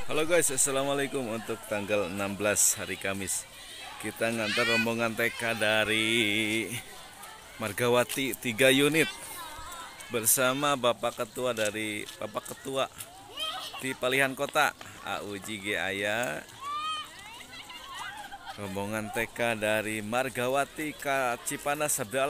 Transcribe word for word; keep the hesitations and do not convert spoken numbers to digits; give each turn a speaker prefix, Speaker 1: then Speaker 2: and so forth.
Speaker 1: Halo guys, assalamualaikum. Untuk tanggal enam belas hari Kamis, kita ngantar rombongan T K dari Margawati tiga unit bersama Bapak Ketua dari Bapak Ketua di Palihan Kota A U J G Aya. Rombongan T K dari Margawati ke Cipanas Sabda